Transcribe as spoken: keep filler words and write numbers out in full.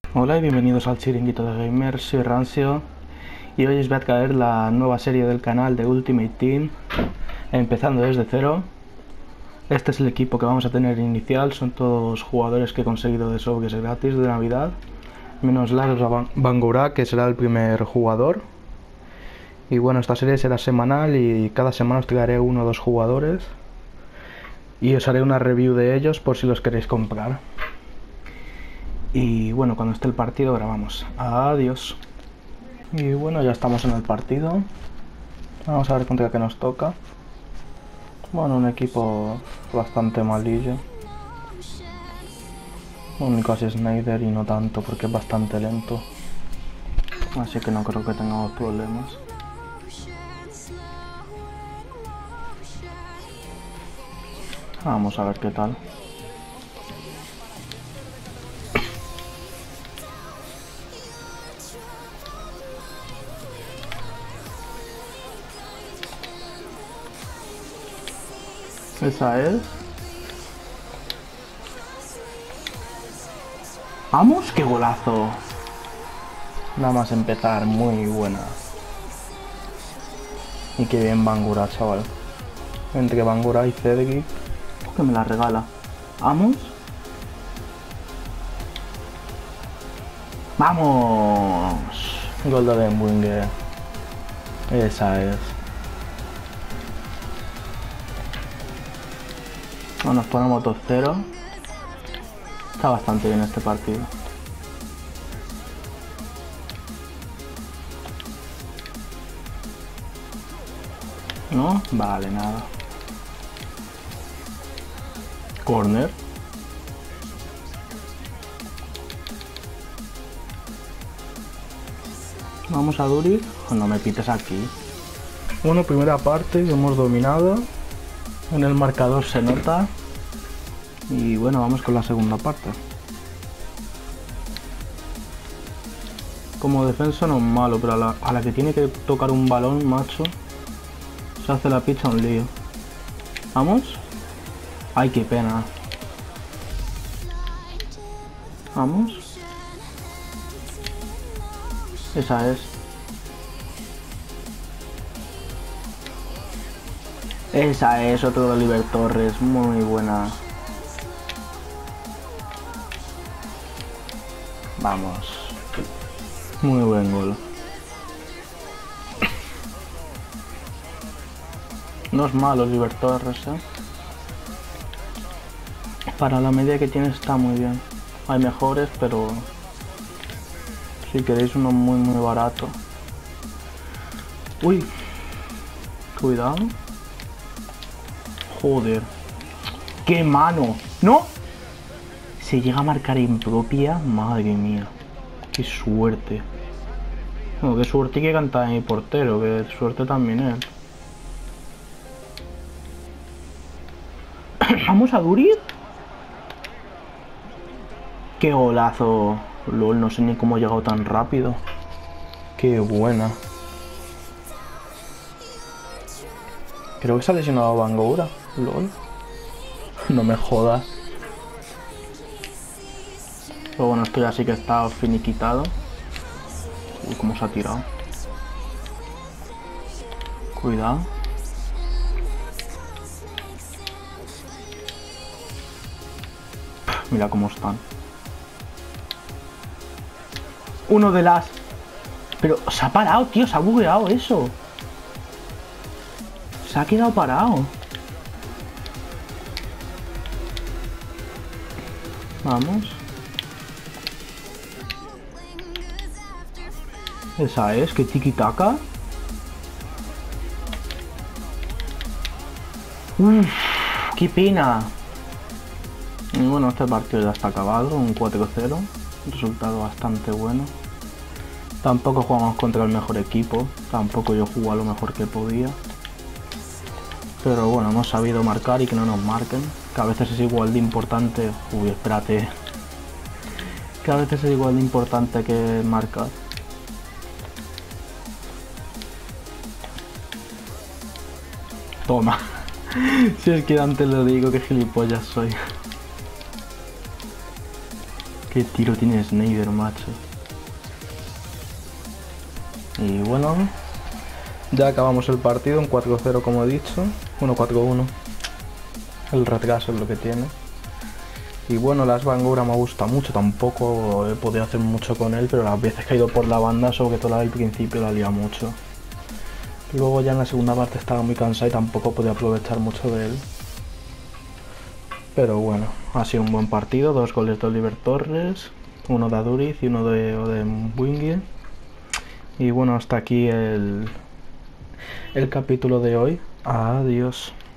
Hola y bienvenidos al Chiringuito de Gamers, soy Rancio y hoy os voy a traer la nueva serie del canal de Ultimate Team, empezando desde cero. Este es el equipo que vamos a tener inicial, son todos jugadores que he conseguido de sobres gratis de Navidad, menos Lars Bangura, que será el primer jugador. Y bueno, esta serie será semanal y cada semana os traeré uno o dos jugadores y os haré una review de ellos por si los queréis comprar. Y bueno, cuando esté el partido grabamos. Adiós. Y bueno, ya estamos en el partido. Vamos a ver contra qué nos toca. Bueno, un equipo bastante malillo. Lo único es Snyder y no tanto porque es bastante lento. Así que no creo que tengamos problemas. Vamos a ver qué tal. Esa es. ¡Vamos! ¡Qué golazo! Nada más empezar, muy buena. Y qué bien Bangura, chaval. Entre Bangura y Cedric, que me la regala. ¿Vamos? ¡Vamos! Gol de Denwinger. Esa es. Bueno, nos ponemos dos cero. Está bastante bien este partido. ¿No? Vale, nada. Corner. Vamos a Duriz. No me pites aquí. Bueno, primera parte que hemos dominado. En el marcador se nota. Y bueno, vamos con la segunda parte. Como defensa no es malo, pero a la, a la que tiene que tocar un balón, macho, se hace la picha un lío. ¿Vamos? Ay, qué pena. Vamos. Esa es. Esa es, otro de Oliver Torres, muy buena. Vamos. Muy buen gol. No es malo Oliver Torres, ¿eh? Para la media que tiene está muy bien. Hay mejores, pero si queréis uno muy muy barato. Uy. Cuidado. Joder. ¡Qué mano! ¡No! Se llega a marcar impropia. Madre mía. ¡Qué suerte! No, qué suerte que canta mi portero. Que suerte también es. ¿Vamos a Duriz? ¡Qué golazo! LOL, no sé ni cómo ha llegado tan rápido. ¡Qué buena! Creo que se ha lesionado Bangura. LOL. No me jodas. Pero bueno, esto ya sí que está finiquitado. Uy, cómo se ha tirado. Cuidado. Mira cómo están. Uno de las... Pero se ha parado, tío. Se ha bugueado eso. Se ha quedado parado. Vamos. Esa es, que tiki-taka. Uff, qué pena. Y bueno, este partido ya está acabado, un cuatro cero. Un resultado bastante bueno. Tampoco jugamos contra el mejor equipo. Tampoco yo jugué a lo mejor que podía. Pero bueno, hemos sabido marcar y que no nos marquen. Que a veces es igual de importante... Uy, espérate. Que a veces es igual de importante que marcar. Toma. Si es que antes lo digo, que gilipollas soy. Qué tiro tiene Snyder, macho. Y bueno, ya acabamos el partido en cuatro cero como he dicho. Bueno, cuatro uno. El retraso es lo que tiene. Y bueno, las Bangura me gusta mucho, tampoco he podido hacer mucho con él, pero las veces que he ido por la banda, sobre todo al principio, la lía mucho. Luego ya en la segunda parte estaba muy cansado y tampoco podía aprovechar mucho de él. Pero bueno, ha sido un buen partido, dos goles de Oliver Torres, uno de Aduriz y uno de Odem Wingue. Y bueno, hasta aquí el, el capítulo de hoy. Adiós.